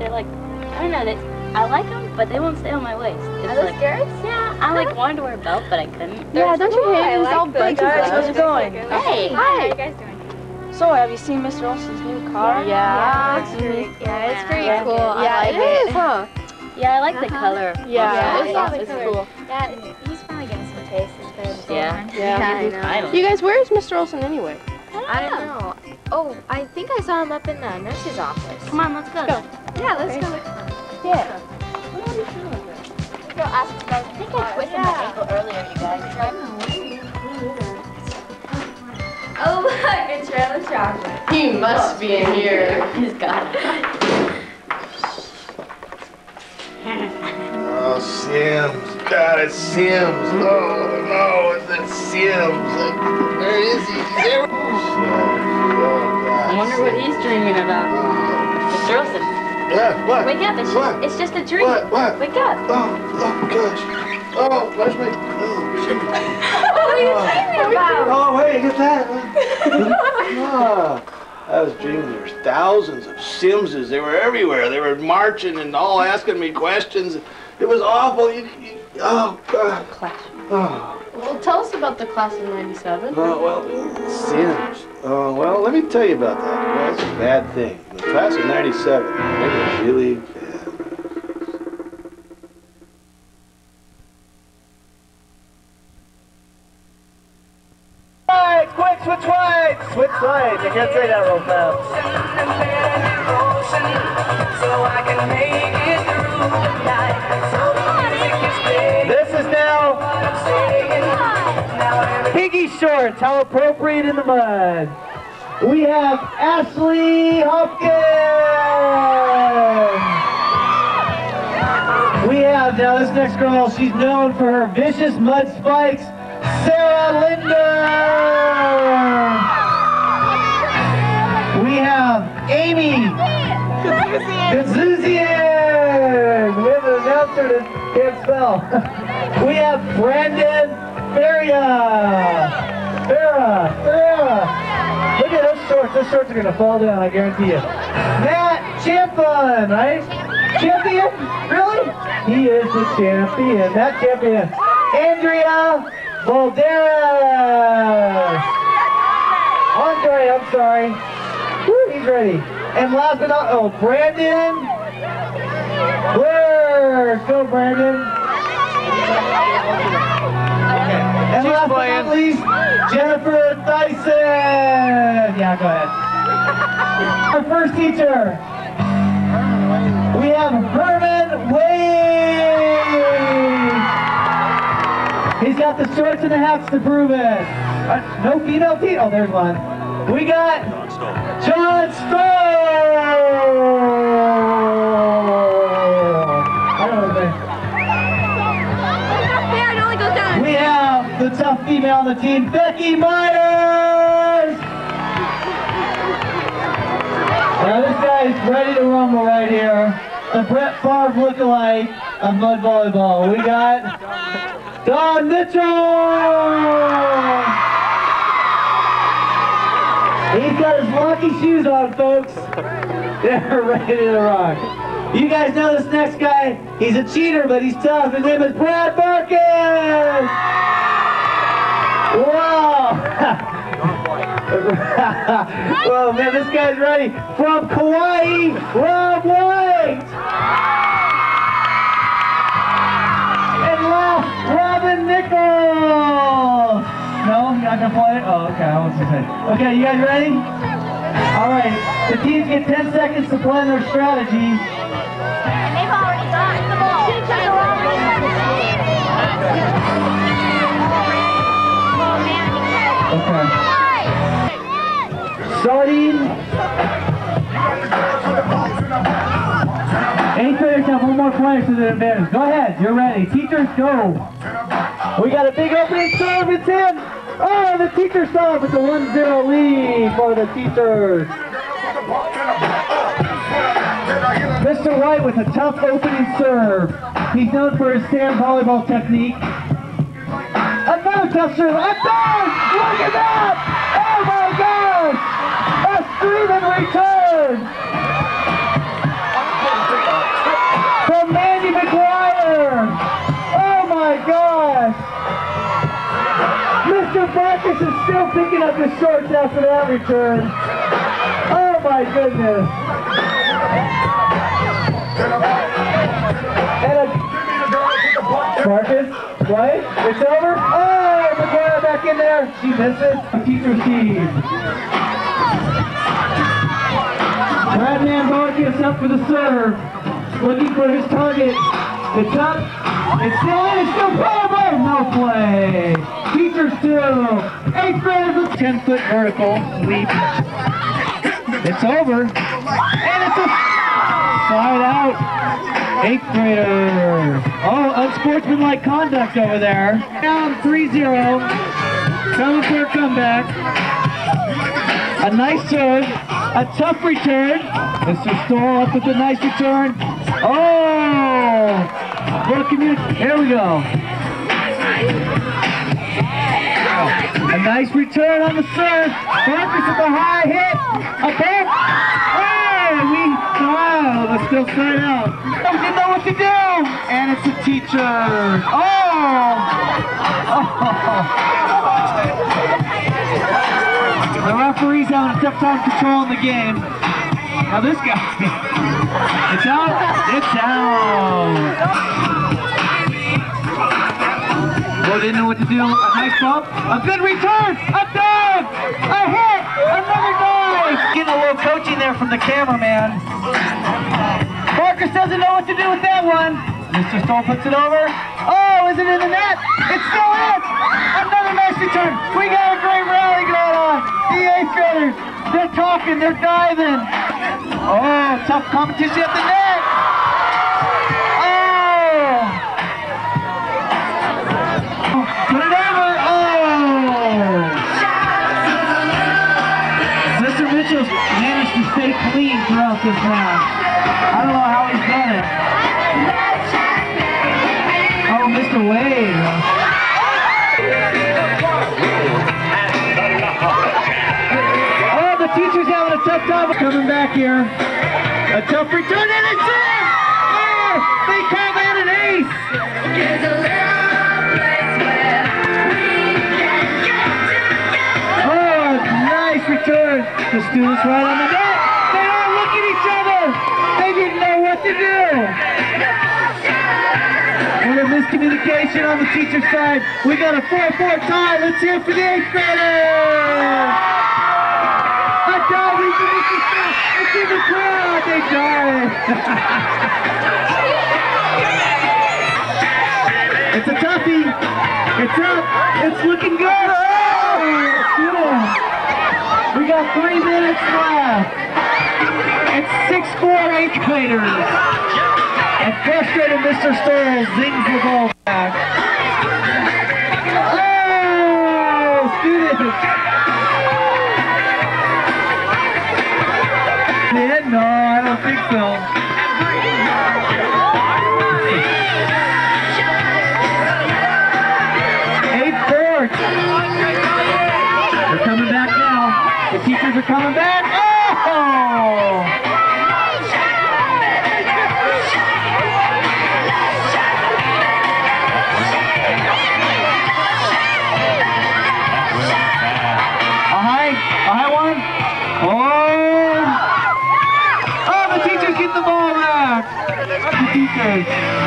they're like, I don't know, I like them, but they won't stay on my waist. Are those skirts? Yeah, I like wanted to wear a belt, but I couldn't. Yeah, don't you hate it? All breaks. How's it going? Hey! Hi! How are you guys doing? So, have you seen Mr. Olson's new car? Yeah. It's pretty cool. Yeah, I like it is, huh? Yeah, I like the color. Yeah, it's cool. Yeah, he's finally getting some taste instead of the Yeah. I know. You guys, where is Mr. Olson anyway? I don't know. Oh, I think I saw him up in the nurse's office. Come on, let's go. Yeah, let's go look for him. Yeah. Go ask him about. I think I twisted my ankle earlier, you guys. Oh look, a trail of chocolate. He must be in here. He's got it. Oh, Sims. God, it's Sims. Oh, no, it's that Sims. Where is he? He's there. Oh, I wonder what he's dreaming about. Mr. Olson. Yeah, what? Wake up, it's just a dream. What? Wake up. Oh, gosh. Oh, where's my... Oh, shit. What are you dreaming about? Oh, wait, get that. Oh, I was dreaming there was thousands of Simses. They were everywhere. They were marching and all asking me questions. It was awful. Oh, God. Oh. Well, tell us about the class of '97. Oh, well, Sims. Oh, well, let me tell you about that. Well, that's a bad thing. The class of '97, they were really bad. Quick, switch sides! Switch sides. I can't say that real fast. This is now Piggy Shorts. How appropriate in the mud. We have Ashley Hopkins. We have, now this next girl, she's known for her vicious mud spikes, Sarah Linder. We have Amy Gazuzian. We have an announcer that can't spell. We have Brandon Faria. Look at those shorts. Those shorts are going to fall down, I guarantee you. Matt Champion, right? Champion? Really? He is the champion. Matt Champion. Andrea Valderas. Andre, I'm sorry. Woo, he's ready. And last but not, Brandon Blair. Go, Brandon. And last but not least, Jennifer Dyson. Yeah, go ahead. Our first teacher. We have Herman Wade. He's got the shorts and the hats to prove it. No female team. Oh, there's one. We got John Stoll. I don't know his name. We have the tough female on the team, Becky Myers. Now this guy's ready to rumble right here. The Brett Favre lookalike of mud volleyball. We got Don Mitchell. He's got his lucky shoes on, folks. They're ready to rock. You guys know this next guy. He's a cheater, but he's tough. His name is Brad Barkins. Wow. Well, man, this guy's ready. From Kauai, Rob White. And last, Robin Nichols. No, you're not gonna play it? Oh, okay, I was gonna say. Okay, you guys ready? All right, the teams get 10 seconds to plan their strategy. And they've already gotten the ball. Okay. Starting. Eighth graders have one more player to their advantage. Go ahead, you're ready. Teachers, go. We got a big opening serve, it's in. Oh, the teachers saw it with the 1-0 lead for the teachers. Mr. White with a tough opening serve. He's known for his sand volleyball technique. Another tough serve. A third! Look at that! Oh my gosh! A screaming return! Marcus is still picking up his shorts after that return. Oh my goodness. Marcus, what? It's over? Oh, McGuire back in there. She misses. Teacher Steve. Bradman Marcus up for the serve. Looking for his target. It's up. It's still in. It's still playable. No play. Teacher still. 8th graders with 10-foot vertical leap. It's over. And it's a side out. 8th grader. Oh, unsportsmanlike conduct over there. Down 3-0. Coming for a comeback. A nice serve. A tough return. Mr. Stoll up with a nice return. Oh! Here we go. A nice return on the serve. Marcus with a high hit. A back. Wow, let's still side out. We didn't know what to do. And it's the teacher. Oh! The referee's having a tough time controlling the game. Now this guy. It's out. It's out. Boy didn't know what to do. A nice bump. A good return. A dunk. A hit. Another dive. Getting a little coaching there from the cameraman. Marcus doesn't know what to do with that one. Mr. Stoll puts it over. Oh, is it in the net? It's still in. Another nice return. We got a great rally going on. The 8th graders. They're talking. They're diving. Oh, tough competition at the net. Put it over! Oh! Mr. Mitchell's managed to stay clean throughout this match. I don't know how he's done it. Oh, Mr. Wade. Oh, the teacher's having a tough time coming back here. A tough return and it's in! Oh, they call that an ace! Return. The students right on the net. They all look at each other. They didn't know what to do. What a miscommunication on the teacher's side. We got a 4-4 tie. Let's hear it for the 8th graders. A diving for Mr. Smith. It's in the crowd. They died. It's a toughie. It's up. It's looking good. Oh, we got 3 minutes left. It's 6-4 8th graders. And frustrated Mr. Stoll zings the ball back. Oh, students. No, I don't think so. They're coming back now. The teachers are coming back. Oh! A high one. Oh! Oh, the teachers get the ball back. The teachers.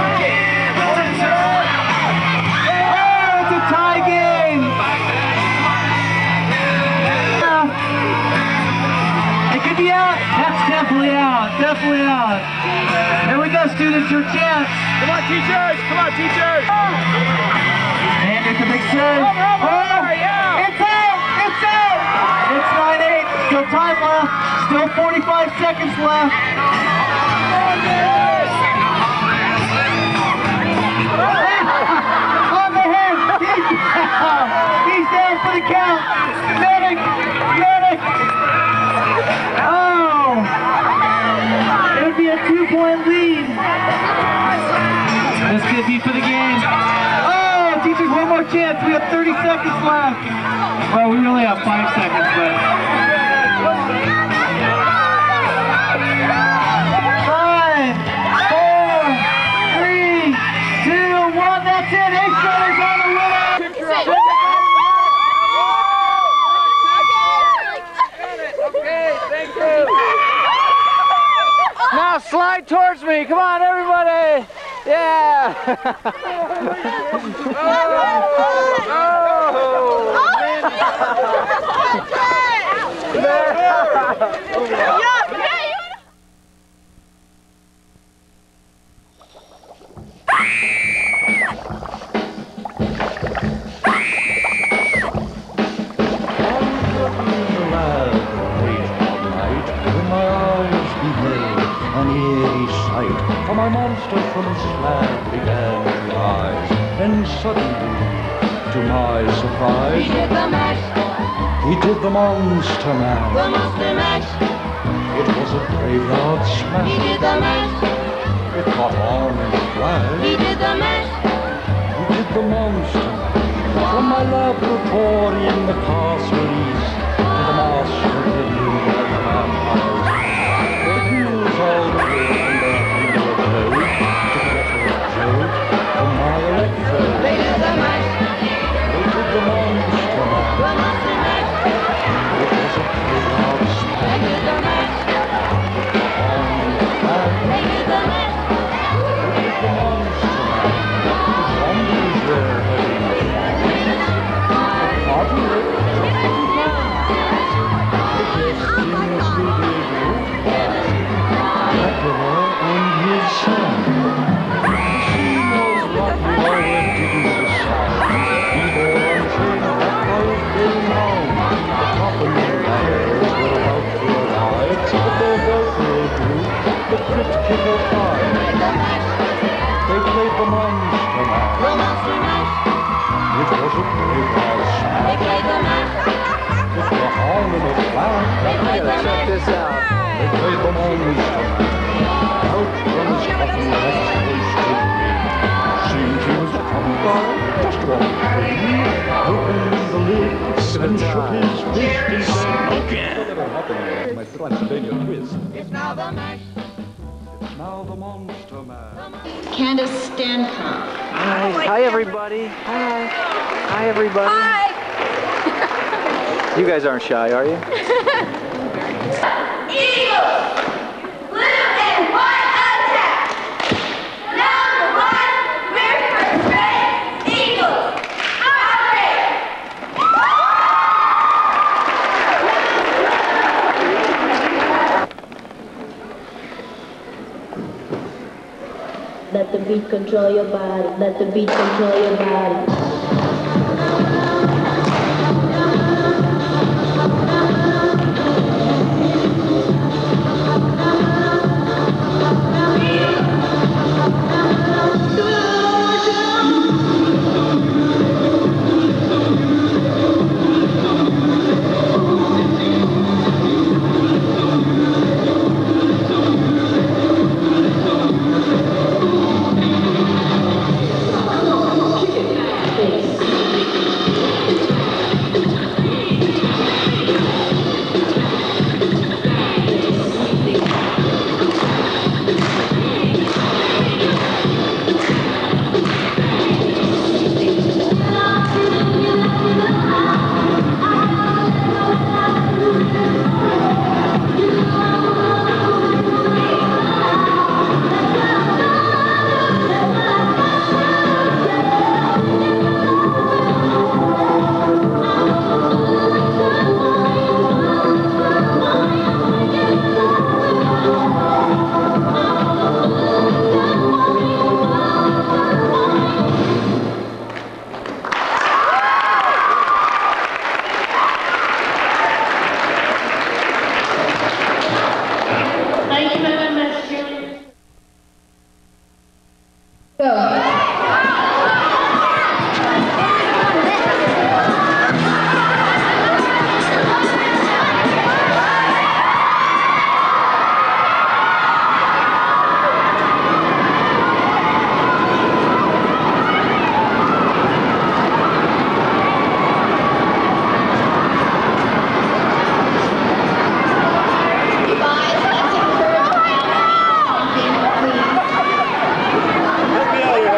Oh, it's a tie game. It could be out. That's definitely out. Definitely out. Here we go, students. Your chance. Come on, teachers. Come on, teachers. And it's a big serve. Oh, yeah. It's out. It's out. It's 9-8. Still time left. Still 45 seconds left. On the head. He's down for the count. Medic. Medic. Oh. It would be a 2-point lead. This could be for the game. Oh, teachers, one more chance. We have 30 seconds left. Well, we only have 5 seconds left. 5, 4, 3, 2, 1. That's it. 8th graders on the winner. Now slide towards me. Come on, everybody. Yeah. An eerie sight, for my monster from his slab began to rise. Then suddenly, to my surprise, He did the mash. he did the monster mash. The monster mash. It was a graveyard He smash. did the mash. It caught on in a flash. He did the mash. He did the monster mash. From my laboratory in the castle east to the master bedroom where the vampires. The hills all clear and their hunger glowed to get a jolt from my electrode. They did the mash. They did the monster mash. The monster mash. It was a graveyard They smash. did the mash. It caught on in a flash. They did the mash. They did the monster mash. The zombies were heading for the party lit. Dracula and his son. She knows what we all went to do decide. Either unchained vampires getting home. The top and the ladders were about to arrive, but their Velcro drew the crypt kicker five. They played the monster mash. The monster mash. It was a graveyard They smash. played the mash. It was all in a flash. Check this out. They played the monster mash. Out from his coffin next place to me. Seemed he was coming by, just walked free. Opened the lid and shook his fist and said, "Whatever happened to my Transylvania twist? It's now the mash. It's now the monster mash." Candace Stanhope. Hi, everybody. Hi. Hi, everybody. Hi. You guys aren't shy, are you? Eagles! Blue and white attack! Number one, we're first grade. Eagles! Outrage! Let the beat control your body. Let the beat control your body. Let me out of here.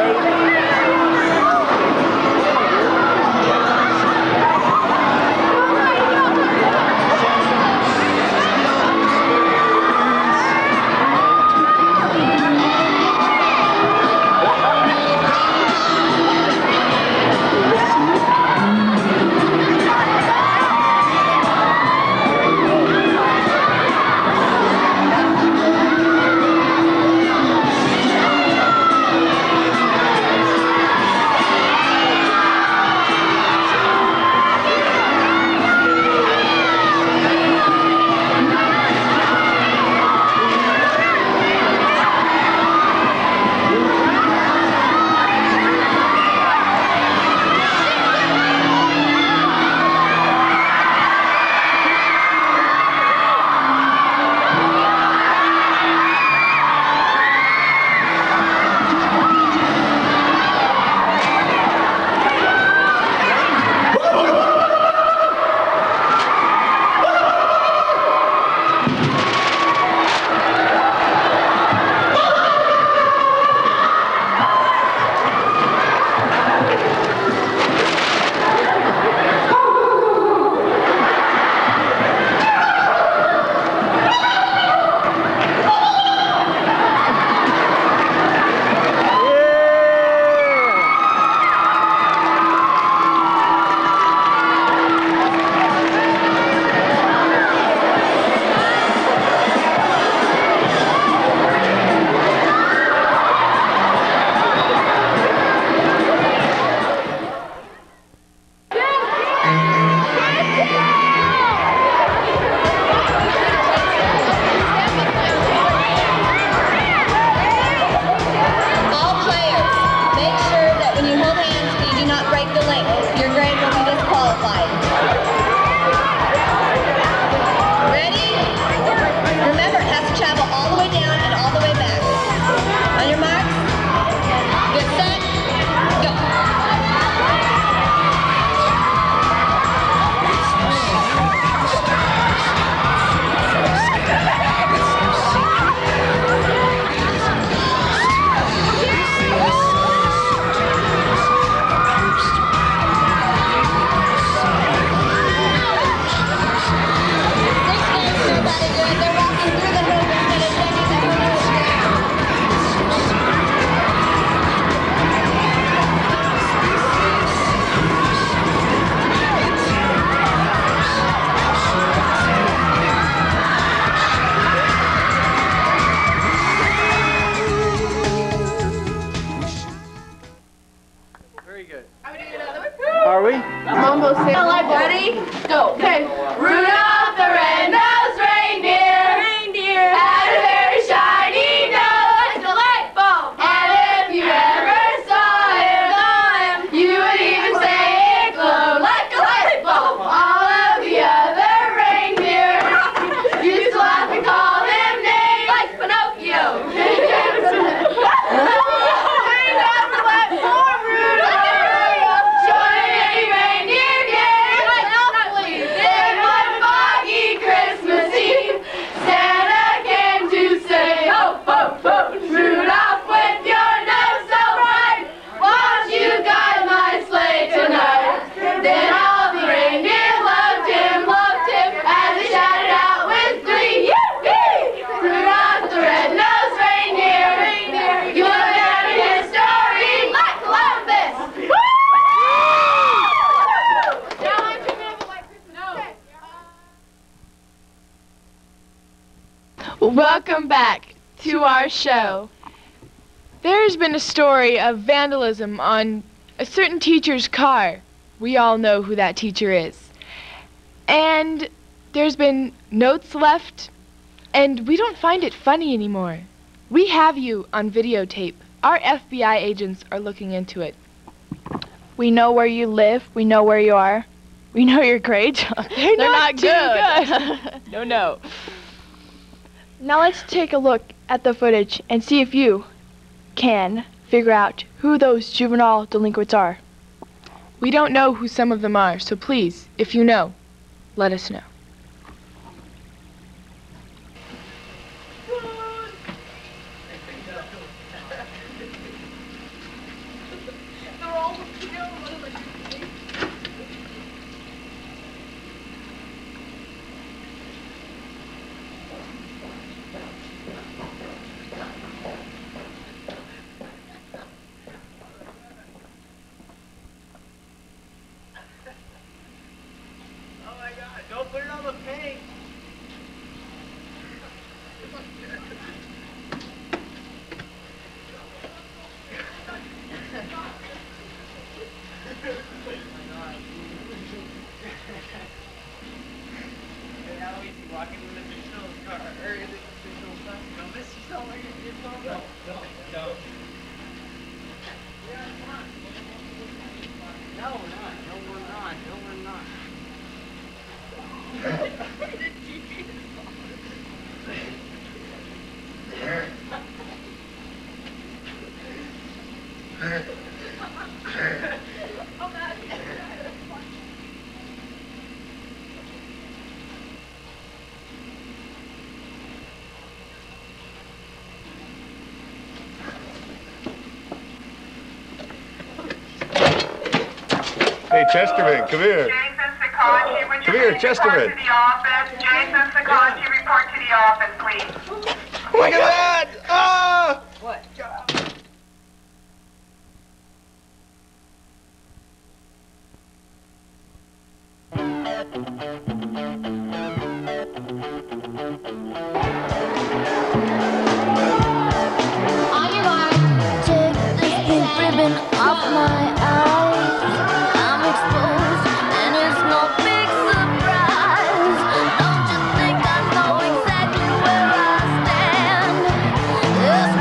them both say ready? Go. Okay. Rudolph the red-nosed reindeer had a very shiny nose like a light bulb. And if you ever saw him, you would even say it glowed like a light bulb. All of the other reindeer used to laugh and call him names like Pinocchio. Welcome back to our show. There's been a story of vandalism on a certain teacher's car. We all know who that teacher is. And there's been notes left, and we don't find it funny anymore. We have you on videotape. Our FBI agents are looking into it. We know where you live. We know where you are. We know your grades. They're not good. No. Now let's take a look at the footage and see if you can figure out who those juvenile delinquents are. We don't know who some of them are, so please, if you know, let us know. Don't put it on the paint. Now he's walking with the official's car, or the official's bus. Don't miss yourself like your phone. No. No, we're not. No, we're not. No, we're not. Hey, Chesterman, come here. Jason Sikachi, would you Come here, please Chesterman. report to the office? Jason Sikachi, report to the office, please. Look at that! Ah! What? On your mark, take this pink ribbon off my eyes. I'm exposed, and it's no big surprise. Don't you think I know exactly where I stand? There's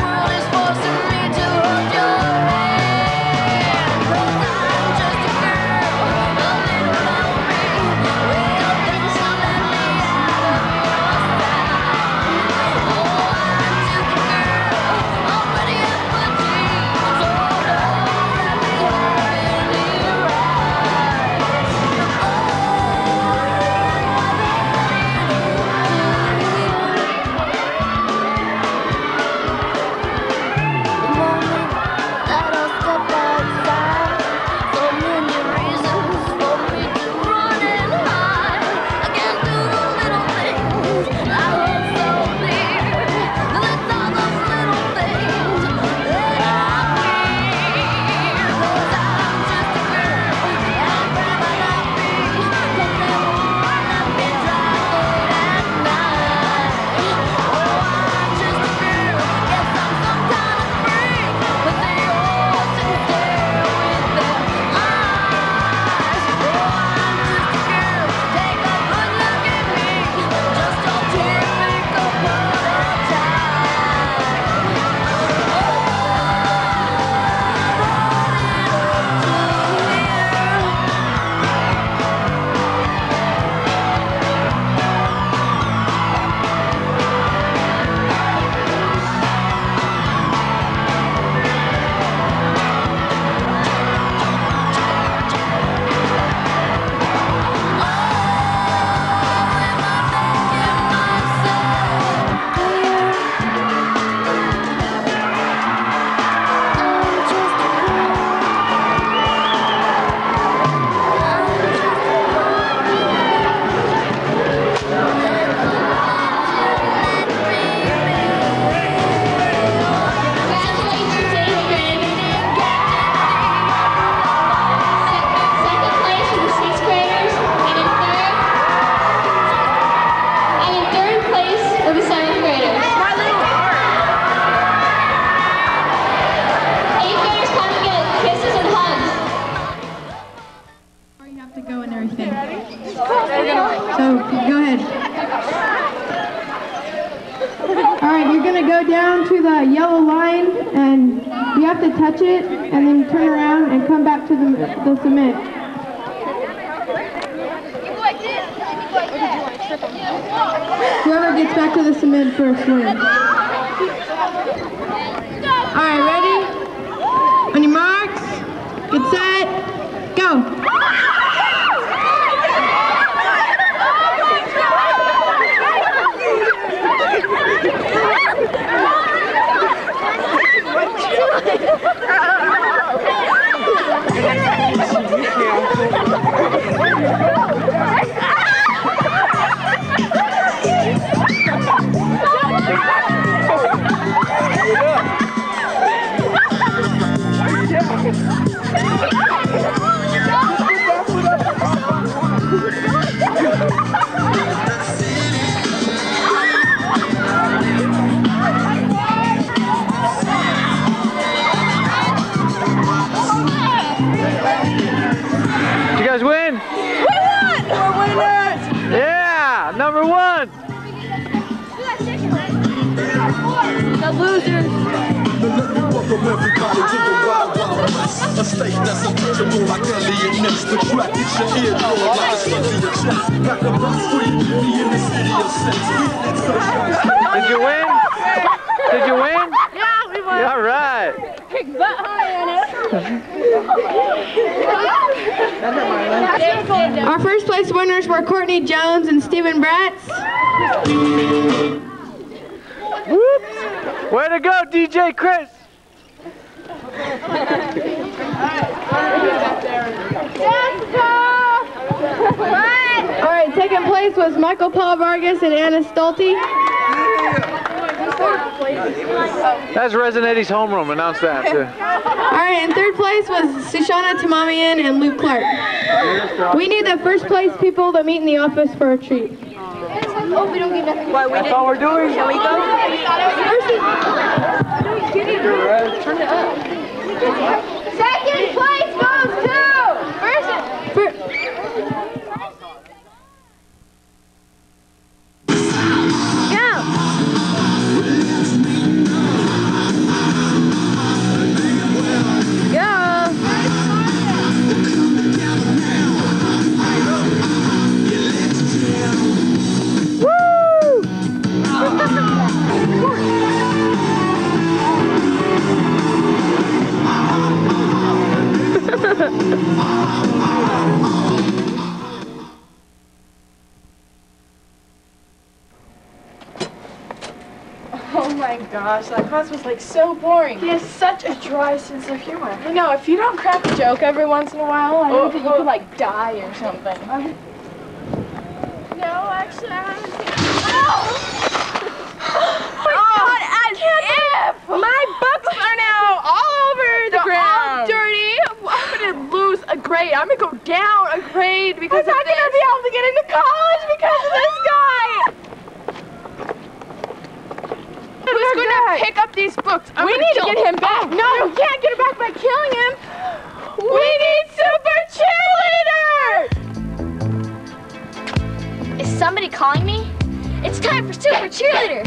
go down to the yellow line and you have to touch it and then turn around and come back to the cement. Whoever gets back to the cement first wins. Alright, ready? On your marks, get set, go! Did you guys win? We won! We're winners! Yeah! Number one! The losers. Welcome everybody to the Wild Wild West, a state that's untouchable like alien nests. The track hits your eardrum like a slug in your chest. Back up the street, me in the city of sense. Did you win? Did you win? Yeah, we won. All right. Kick butt, huh, Anna? Our first place winners were Courtney Jones and Stephen Bratz. Whoops. Way to go, DJ Chris. Alright, second place was Michael Paul Vargas and Anna Stolte. That's Resin Eddie's homeroom. Announce that, too. Alright, and third place was Sushana Tamamian and Luke Clark. We need the first place people to meet in the office for a treat. Oh, we don't get nothing. That's all we're doing. Shall we go? Turn it up. Second place goes to Oh my gosh, that class was like so boring. He has such a dry sense of humor. I know, if you don't crack a joke every once in a while, I think you could like die or something. No, actually, I haven't seen God, as if my books are now all over the ground. All dirty. I'm gonna lose a grade. I'm gonna go down a grade because I'm not gonna be able to get into college because of this guy. Who's gonna pick up these books? We need to get him back. No, we can't get him back by killing him. We need super cheerleaders. Is somebody calling me? It's time for Super Cheerleader.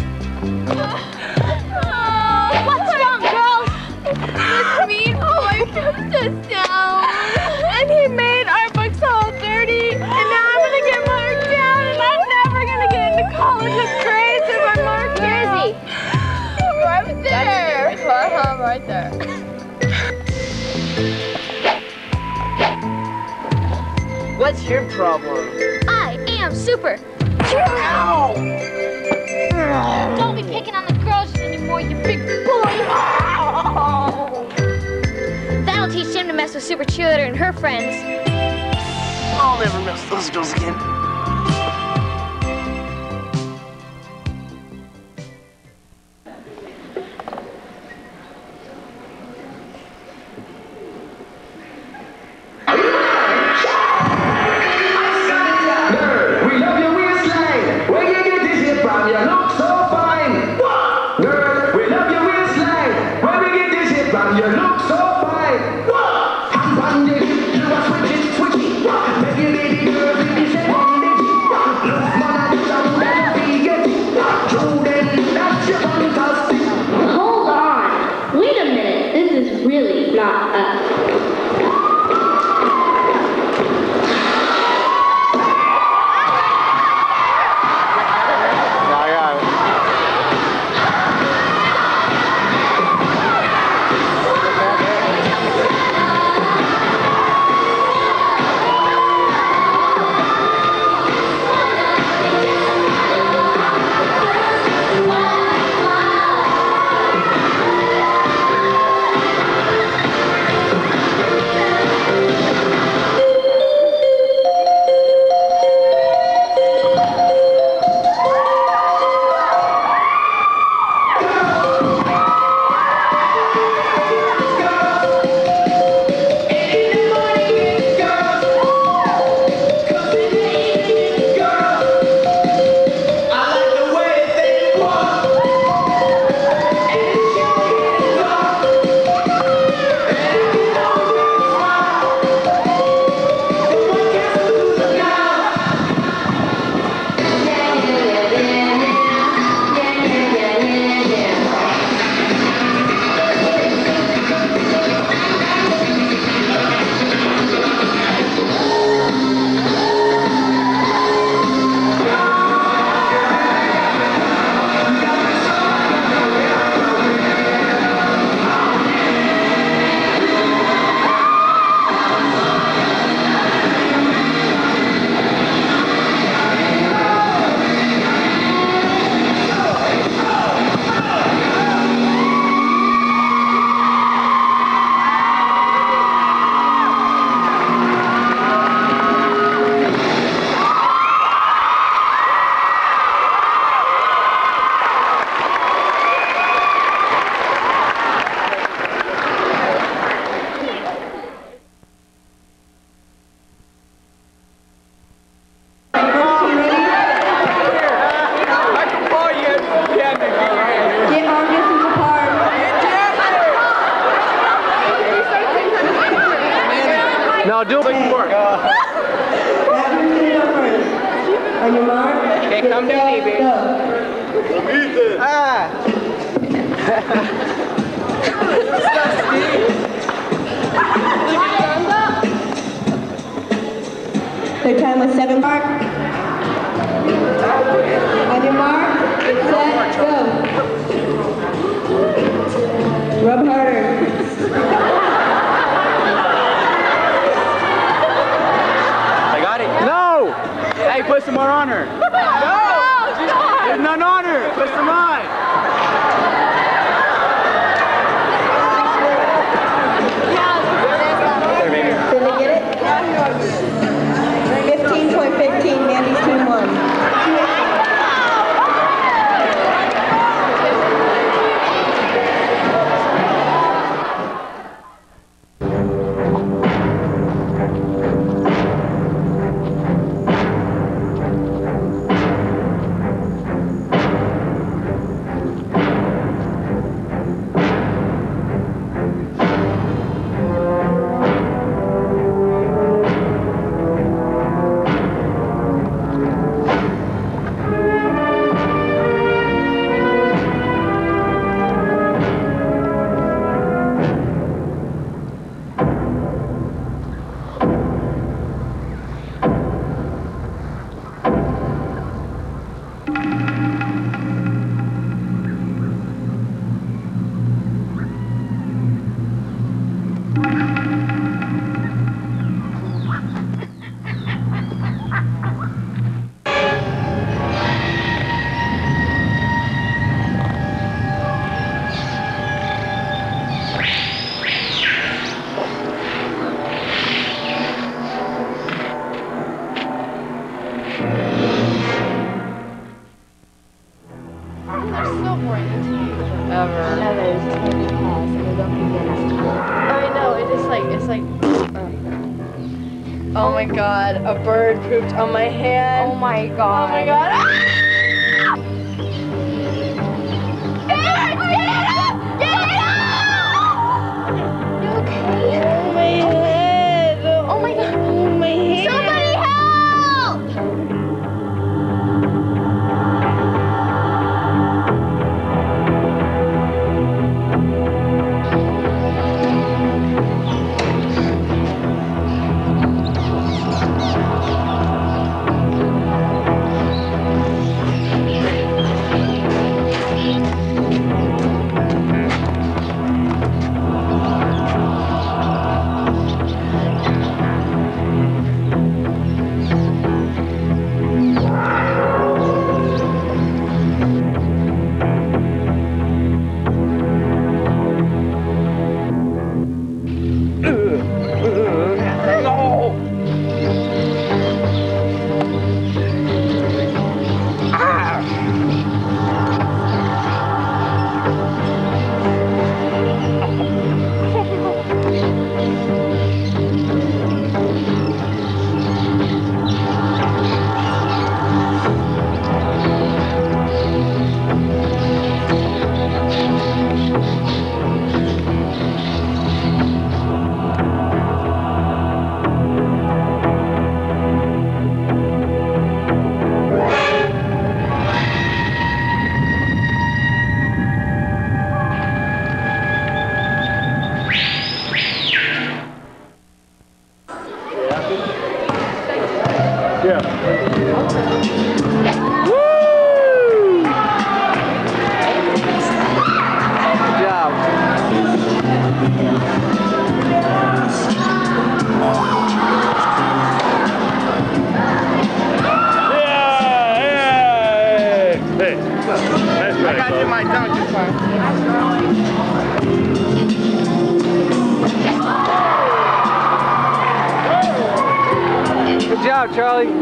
What's wrong, girls? This mean boy kept us down. And he made our books all dirty. And now I'm gonna get marked down. And I'm never gonna get into college with grades if I'm marked down. Where is he? Right there. Right there. What's your problem? I am Super Cheerleader. Don't be picking on the girls anymore, you big boy. That'll teach him to mess with Super Cheerleader and her friends. I'll never mess with those girls again. You look so fine. What? I'm on you. You are switching. What? Baby, girl, baby, say. not us. No, do it before. On your mark. Okay, come to me, baby. Their time was 7 mark. On your mark, set, go. Rub harder. I got it. No! Hey, put some more on her. No! There's none on her. Put some on. Did they get it? 15.15, Mandy's team won. Oh my god, a bird pooped on my hand. Oh my god. Oh my god. Ah! Oh my head. Oh my god. Oh my head. Somebody help! side, don't you? Good job, Charlie.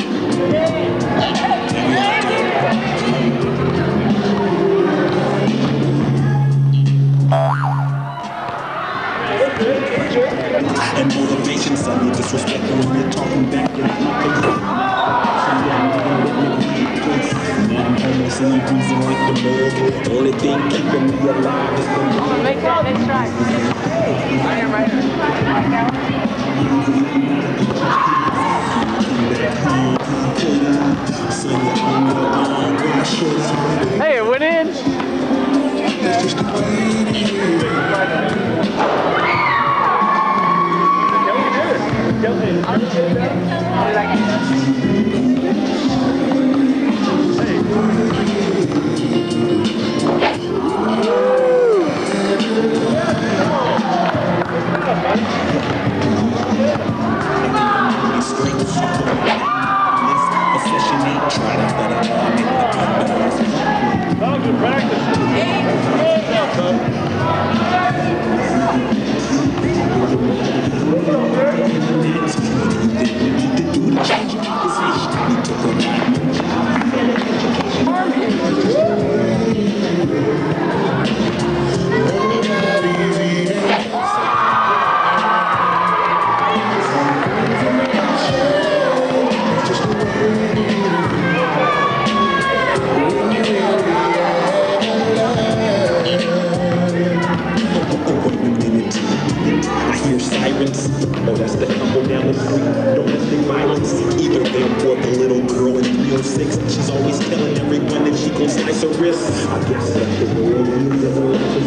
And motivation, suddenly disrespect when you're talking back in my face. Now I'm homeless and I'm breathing like the mug. Only thing keeping me alive is the Make that next try. Hey, it went in. Oh, that's the couple down the street. Domestic violence. Either them or the little girl in 306. She's always telling everyone that she gon' slice her wrist. I guess that's the world we never let her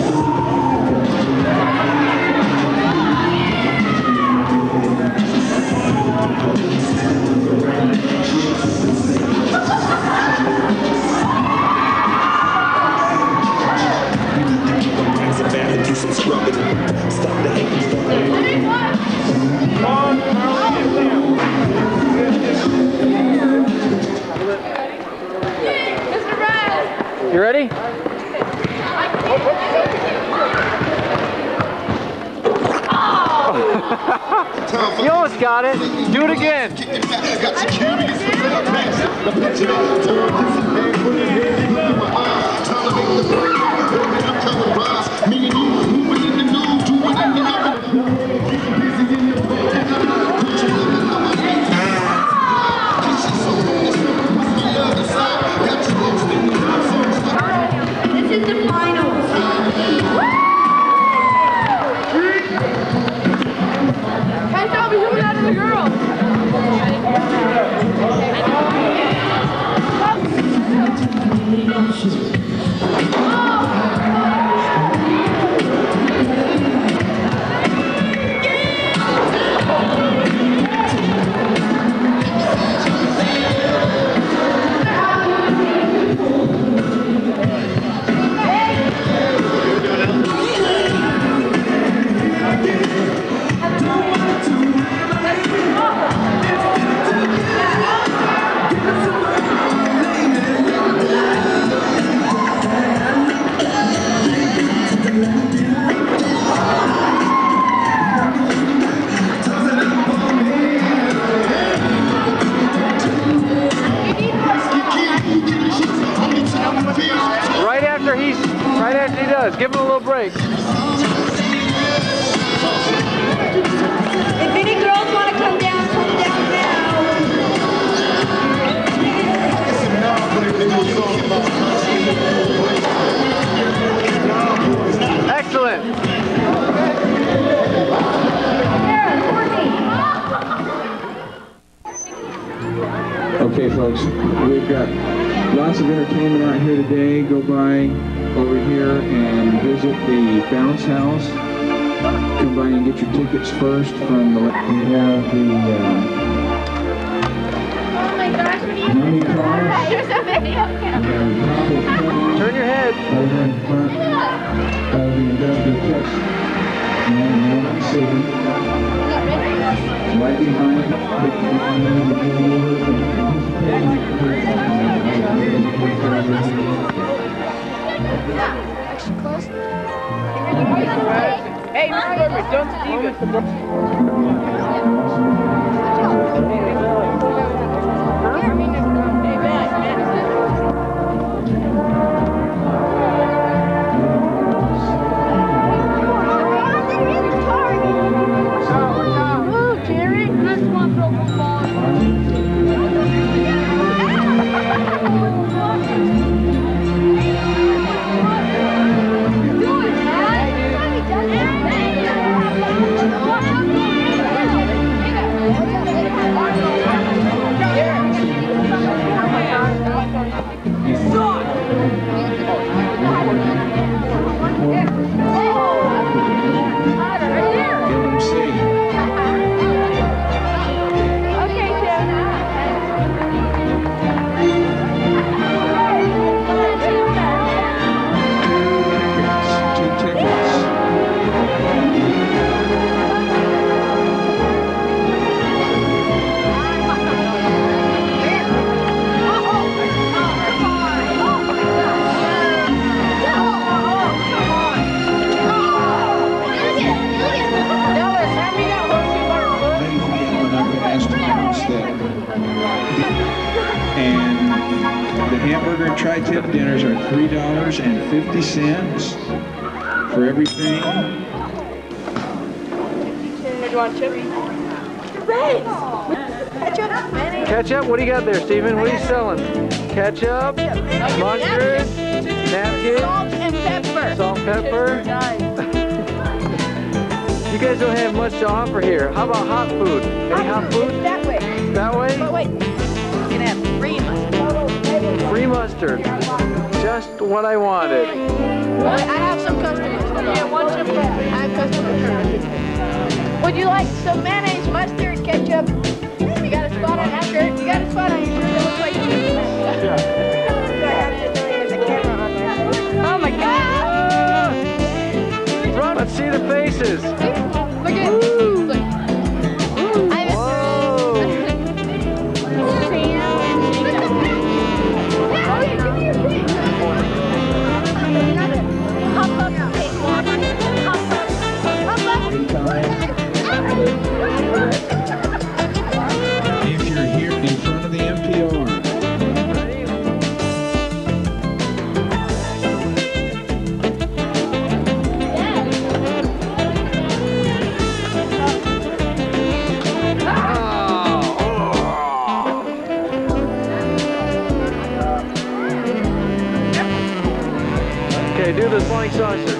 do some scrubbing. Stop the hate and start. You ready? You almost got it. Do it again. This is the finals. Hey, Toby, who got the girl? Right after he does, give him a little break. If any girls want to come down now. Excellent. Okay, folks, we've got lots of entertainment out here today. Go by over here and visit the bounce house. Come by and get your tickets first from the, we have the money cars. Here's a video camera. Turn your head. Over in front of the industrial test. And city. Right behind Extra close. Hey, Mr. Burger, don't Steven. Tri-tip dinners are $3.50 for everything. Do you want chip? Ketchup? What do you got there, Steven? What are you selling? Ketchup, mustard, napkin, Salt and pepper. Salt and pepper. You guys don't have much to offer here. How about hot food? Any hot food? That way. That way? But wait, you can have free mustard. Free mustard. Just what I wanted. I have some customers. Yeah, one chip. I have customers. Would you like some mayonnaise, mustard, ketchup? You got a spot on your shirt? You got a spot on your shirt that looks like you. There's a camera on there. Oh my God! Run! Let's see the faces. Look at look. If you're here in front of the MPR. Okay, do the flying saucer.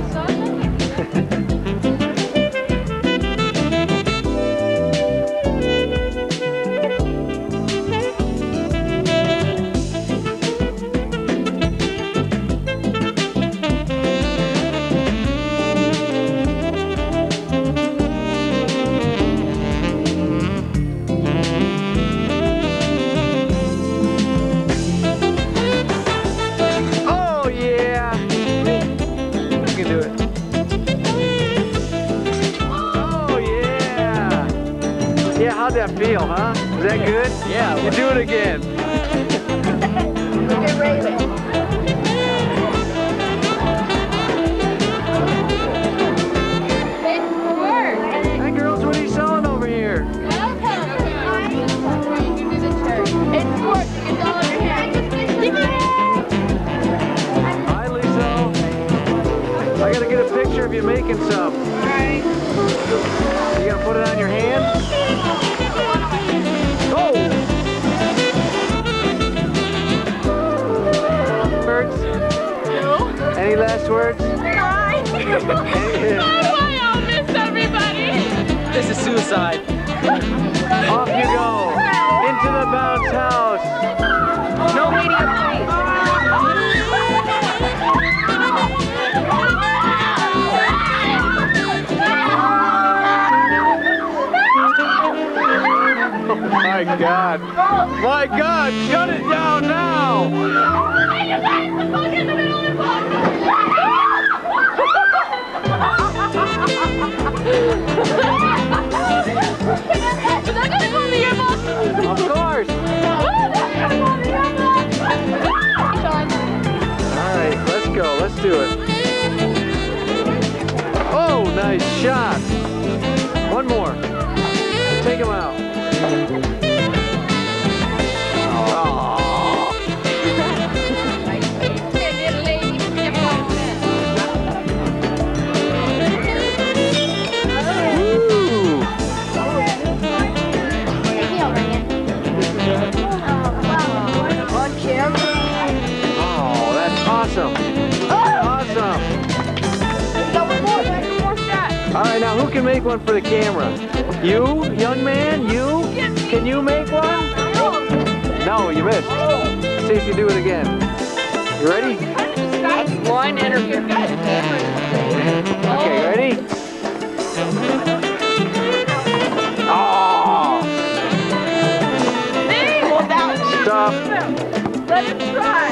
How'd that feel, huh? Is that good? Yeah. You do it again. Look at Raven. Hey girls, what are you selling over here? It's sports. You can all over here. Hi, Lisa. I gotta get a picture of you making some. Alright. You gonna put it on your hand? Any last words? Bye. I'll miss everybody. This is suicide. Off you go. Into the bounce house. No media, please. Oh my God. My God, shut it down now. Is that going to go in the yearbook? Of course. All right, let's go. Nice shot. One more. Take him out. Oh, that's awesome. Awesome. All right, now who can make one for the camera? You, young man, you? Can you make one? No, you missed. See if you do it again. You ready? One interview. Okay, ready? Oh! Stop. Let him try.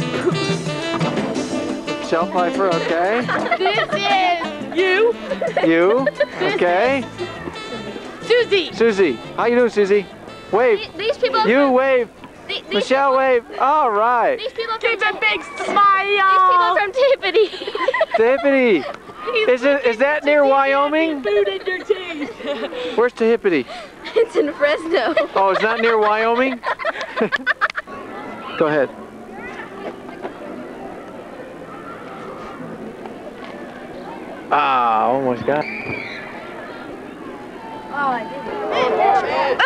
Shelf lifer, okay. This is you. You, okay. Susie. Susie, how you doing, Susie? Wave. These people. You wave. Michelle, wave. All right. These people keep a big smile. These people from Tiffany. Tiffany. Is that near Wyoming? Food in your teeth. Where's Tiffany? It's in Fresno. Oh, it's not near Wyoming? Go ahead. Ah, almost got it. Oh, I did.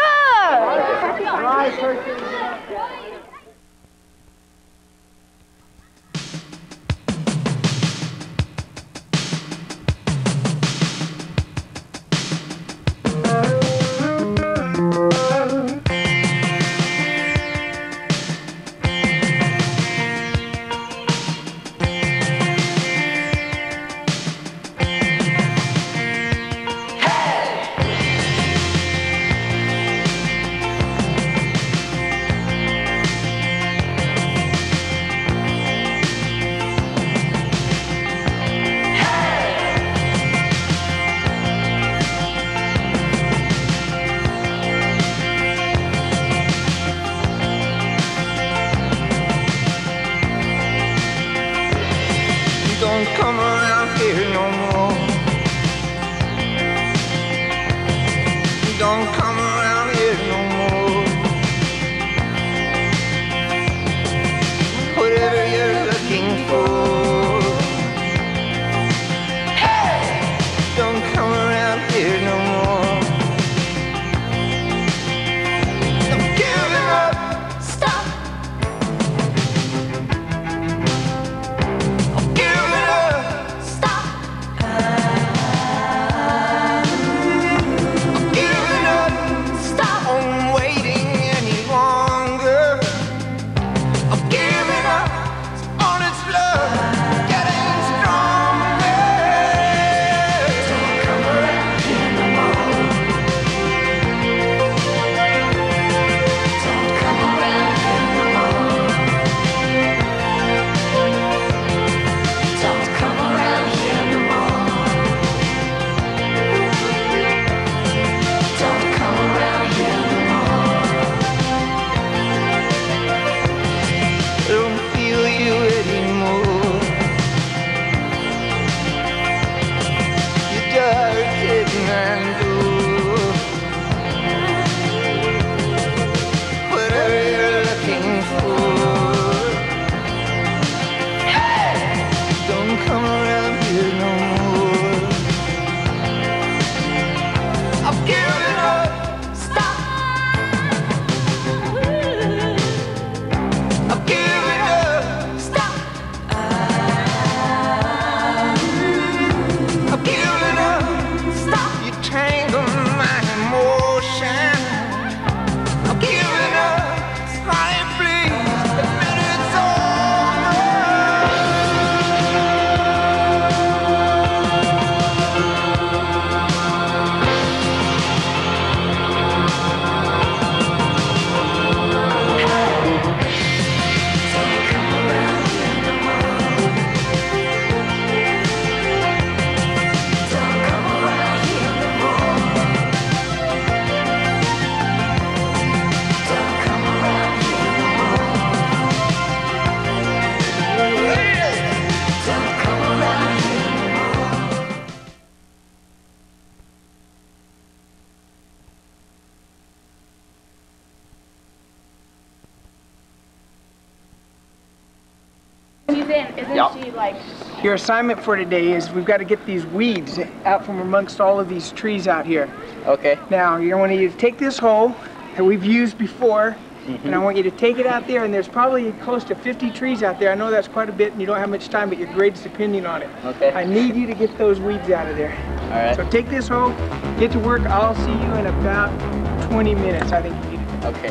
Isn't she like... Your assignment for today is we've got to get these weeds out from amongst all of these trees out here. Okay. Now, I want you to take this hoe that we've used before, and I want you to take it out there, and there's probably close to 50 trees out there. I know that's quite a bit, and you don't have much time, but your grade's depending on it. Okay. I need you to get those weeds out of there. All right. So take this hoe, get to work. I'll see you in about 20 minutes, I think you need it. Okay.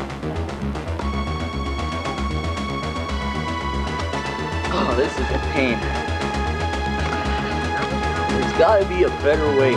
Oh, this is a pain. There's gotta be a better way.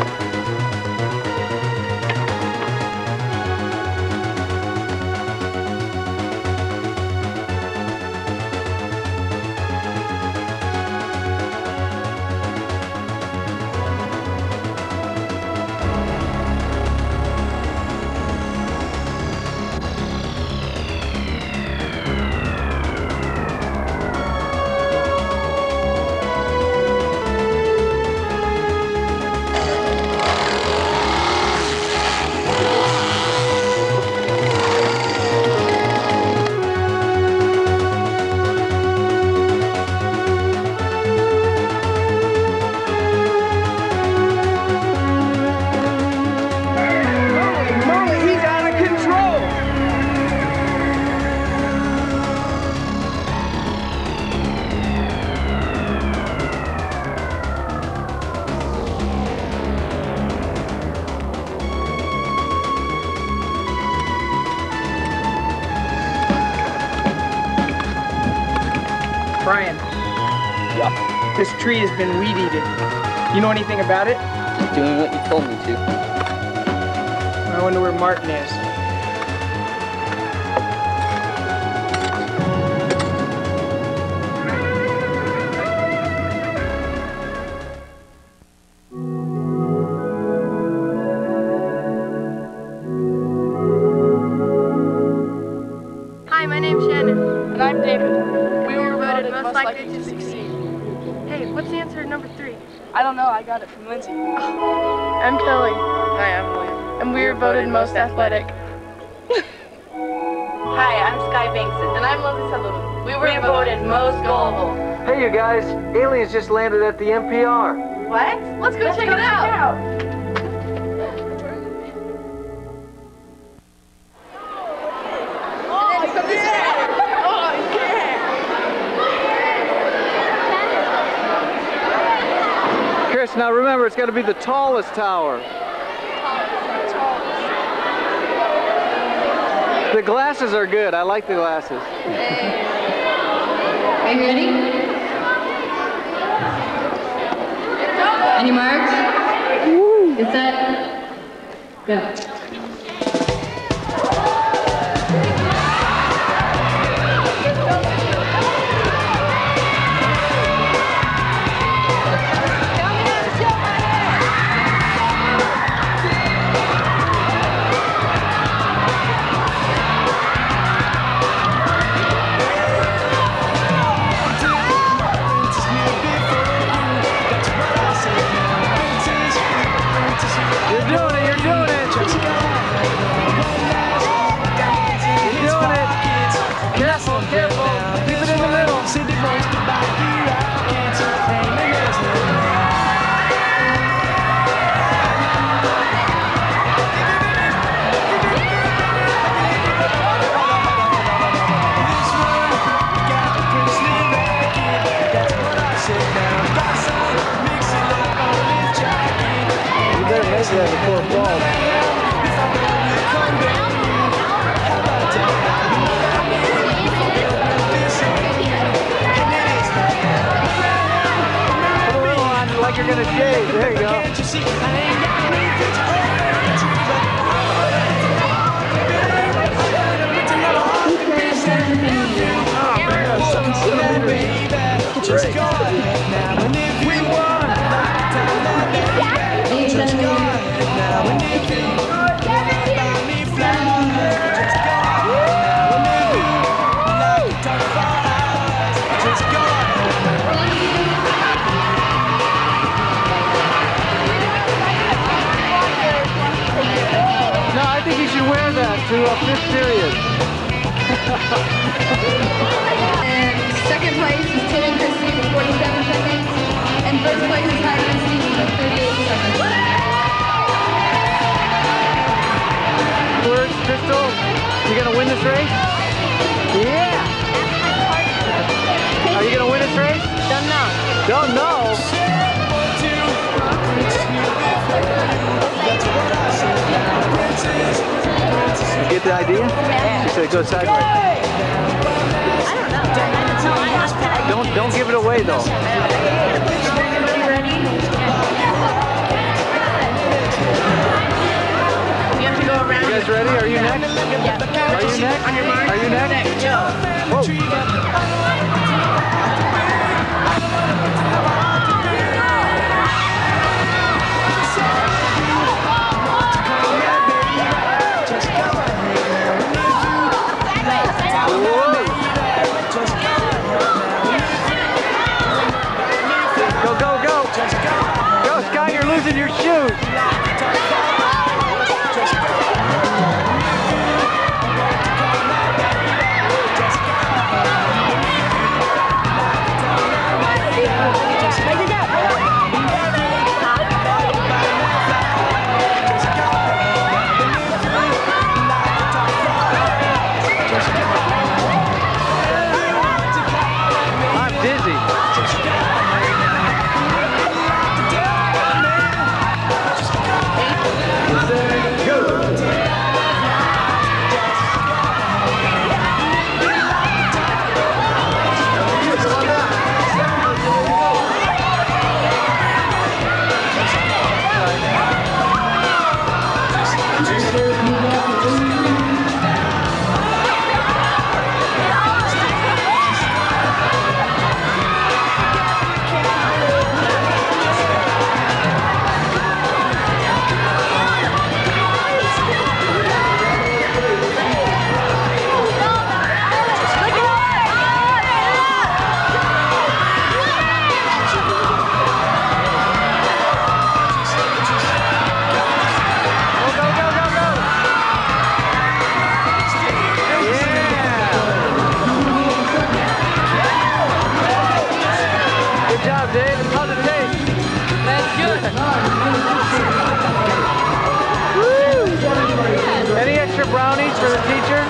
Brian. Yeah. This tree has been weed eaten. You know anything about it? Just doing what you told me to. I wonder where Martin is. Hi, my name's Shannon. And I'm David. We were voted most likely to succeed. Hey, what's the answer to number 3? I don't know, I got it from Lindsay. I'm Kelly. Hi, I'm William. And we were voted most athletic. Hi, I'm Sky Bankson. And I'm Lindsay Sutherland. We were voted most gullible. Hey, you guys. Aliens just landed at the NPR. What? Let's go check it out. Chris, now remember, it's got to be the tallest tower. The glasses are good. I like the glasses. Are you ready? Any marks? Get set. Go. Like you're gonna shave. There you go. To a fifth period. Second place is Tim and Christy with 47 seconds. And first place is Heidi and Stephen with 38 seconds. Words, Crystal? You gonna win this race? Yeah! Are you gonna win this race? Don't know. Don't know? You get the idea? Yeah. She said go sideways. I don't know. Don't give it away though. You have to go around. You guys ready? Are you next? Yeah. Are you next? On your mark. Are you next? Whoa. Go, go, go! Go, Scott, you're losing your shoes! I'm dizzy. Good job, Dave. How's it taste? That's good. Woo! Any extra brownies for the teacher?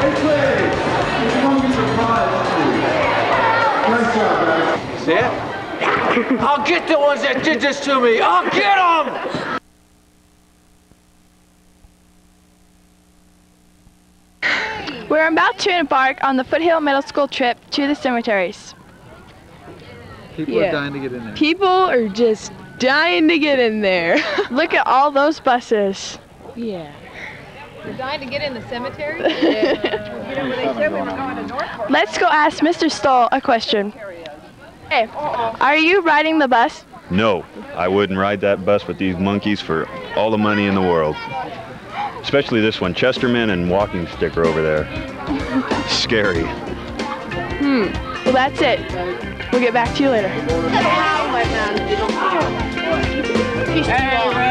See it? I'll get the ones that did this to me. I'll get them! We're about to embark on the Foothill Middle School trip to the cemeteries. People are dying to get in there. People are just dying to get in there. Look at all those buses. Yeah. We're dying to get in the cemetery. You know, they said we were going to North. Let's go ask Mr. Stoll a question. Hey, are you riding the bus? No, I wouldn't ride that bus with these monkeys for all the money in the world. Especially this one, Chesterman and walking sticker over there. Scary. Well, that's it. We'll get back to you later. Peace to you all.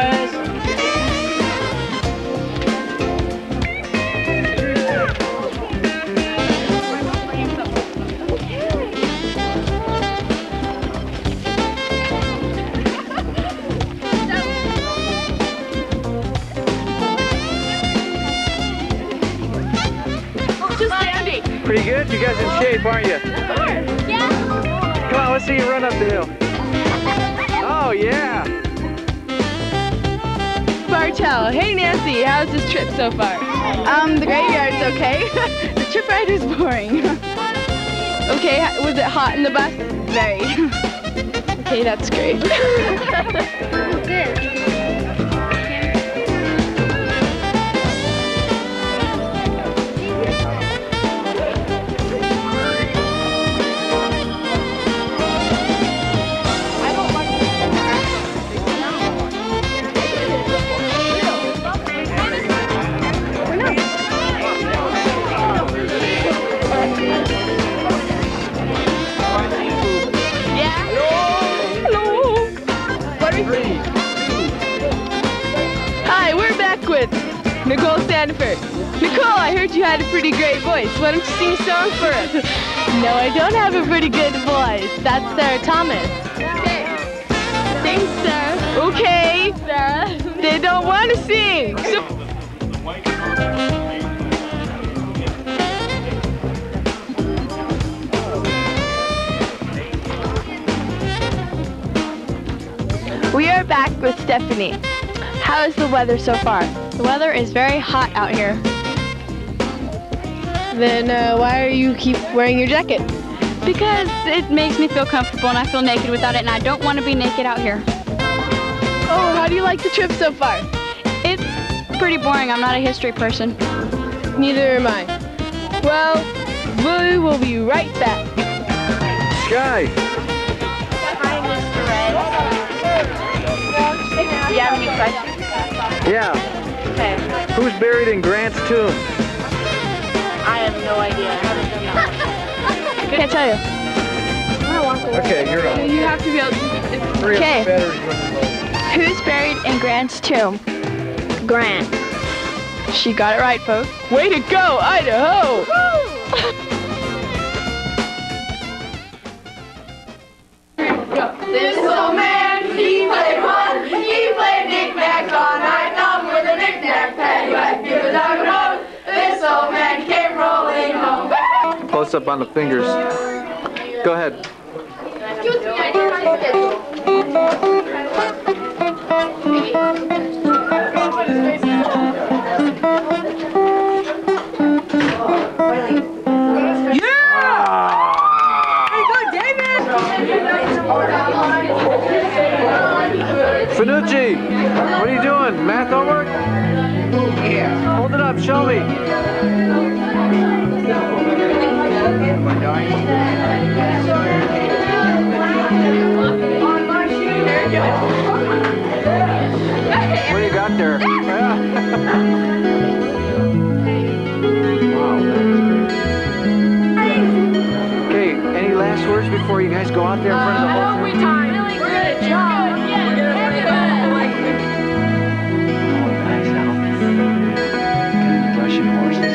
Pretty good? You guys in shape, aren't you? Yeah. Come on, let's see you run up the hill. Oh, yeah. Bartel, hey Nancy, how's this trip so far? The graveyard's okay. The trip ride was boring. Okay, was it hot in the bus? Very. Okay, that's great. Nicole Sanford. Nicole, I heard you had a pretty great voice. Why don't you sing a song for us? No, I don't have a pretty good voice. That's Sarah Thomas. Okay. Thanks, Sarah. Okay. Sarah. They don't want to sing. So we are back with Stephanie. How is the weather so far? The weather is very hot out here. Then why are you keep wearing your jacket? Because it makes me feel comfortable and I feel naked without it, and I don't want to be naked out here. Oh, how do you like the trip so far? It's pretty boring. I'm not a history person. Neither am I. Well, we will be right back. Sky. Hi, Mr. Red. Do you have any questions? Yeah. Okay. Who's buried in Grant's tomb? I have no idea. I haven't done that. Can't tell you. Okay, you're on. You have to be able to. Okay. Who's buried in Grant's tomb? Grant. She got it right, folks. Way to go, Idaho! This old man, he played one. He played knick-knack all night long with a knick-knack paddywhack. Give a dog a bone. This old man came rolling home. Close up on the fingers. Go ahead. Excuse me, I didn't have Finucci, what are you doing? Math homework? Yeah. Hold it up, show me. What do you got there? Wow, that is great. Okay, any last words before you guys go out there in front of the whole Really good job. Russian horses.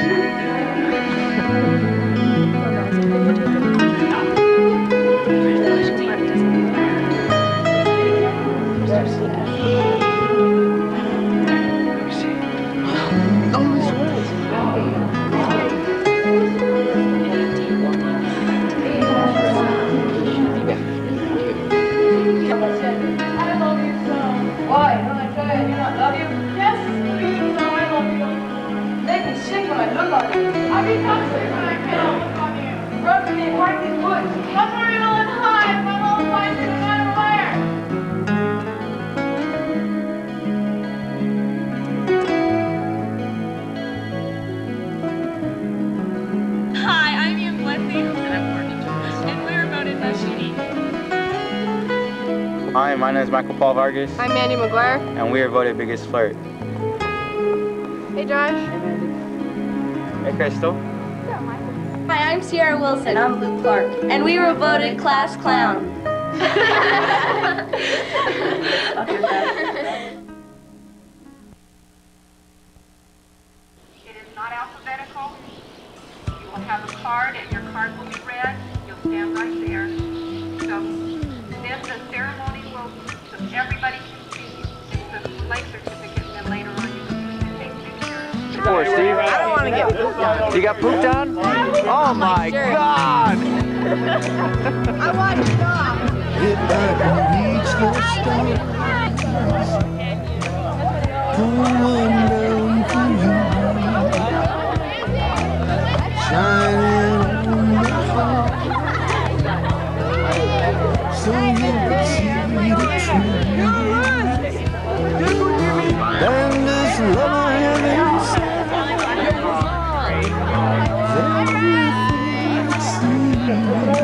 Hi, my name is Michael Paul Vargas. I'm Mandy McGuire. And we are voted biggest flirt. Hey, Josh. Hey, Crystal. Hi, I'm Sierra Wilson. I'm Luke Clark. And we were voted class clown. It is not alphabetical. You will have a card, and your card will be read. You'll stand right there. So then the ceremony will, so everybody can see. It's the life certificate, and then later on you can take pictures. Poor Steve. I don't want to get pooped on. You got pooped on? Oh my God! I want to stop. If I can reach the stars, pour one down for you, shining on the heart, so you can see the truth. And this love I have inside, everything it seems.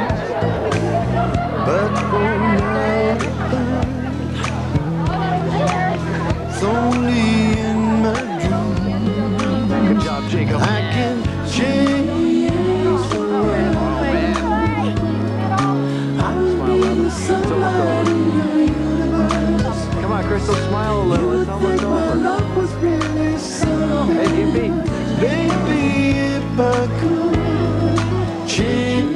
But for now, it's only in my dreams. Good job, Jacob. I can change the world. Come on, Crystal, smile a little. It's almost over. Love was really something. Baby, if I could change.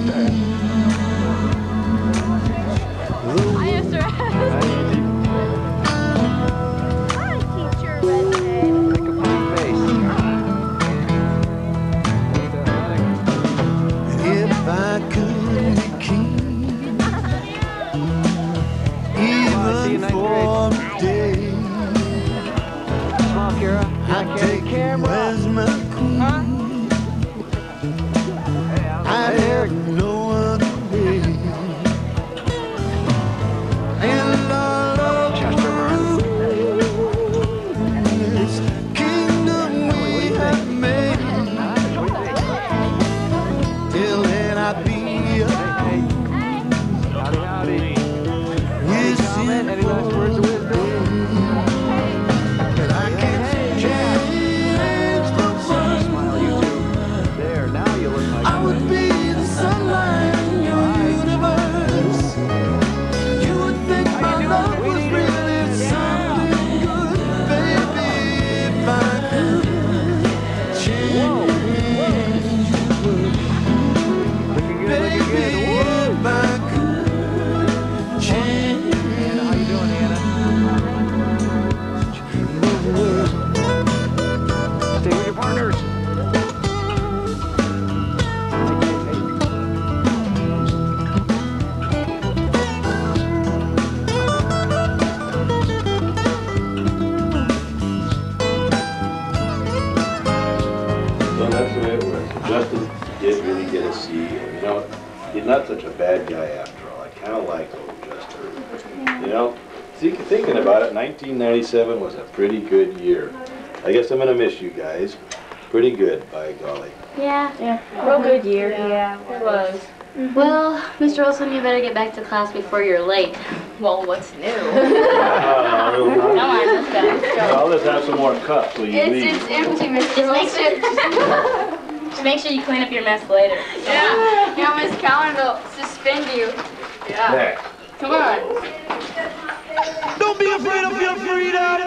If I could keep even for a day, I'd take where's my queen. I'd have no other way. And all of this kingdom we have made, till then I'd be not such a bad guy after all. I kind of like old Jester. You know, thinking about it, 1997 was a pretty good year. I guess I'm going to miss you guys. Pretty good, by golly. Yeah. Real good year. Yeah, it was. Well, Mr. Wilson, you better get back to class before you're late. Well, what's new? Come on, let's go. I'll just have some more cups will you leave. It's empty, Mr. Wilson. Just make sure you clean up your mess later. Yeah. Yeah, Miss Callan will suspend you. Yeah. Next. Come on. Don't be afraid of your freedom.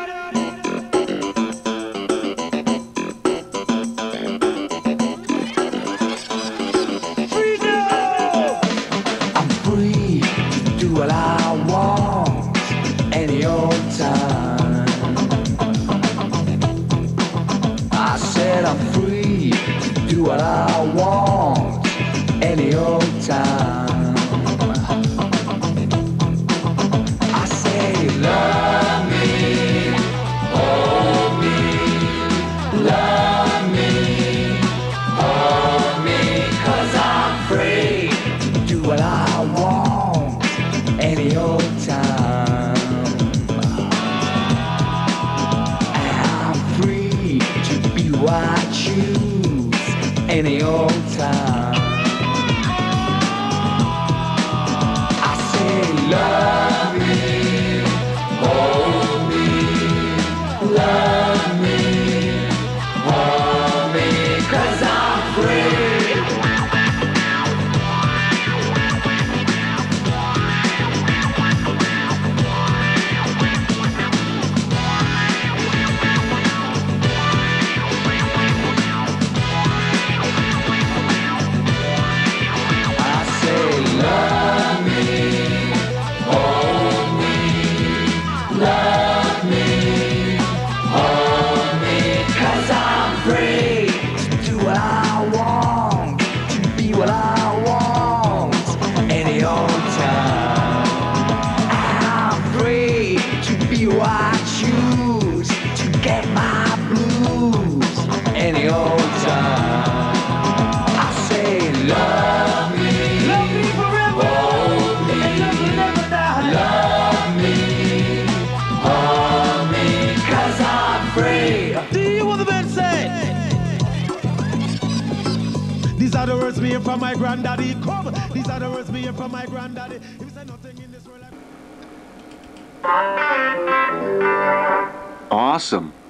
What I want any old time. I said I'm free to do what I want any old time. I say love me, hold me, love me, hold me, 'cause I'm free to do what I want any old time. I'm free to be who I choose any old time. I say love me, hold me, love me, hold me, 'cause I'm free. These are the words me from my granddaddy. Come, these are the words me from my granddaddy. If you say nothing in this world. Awesome.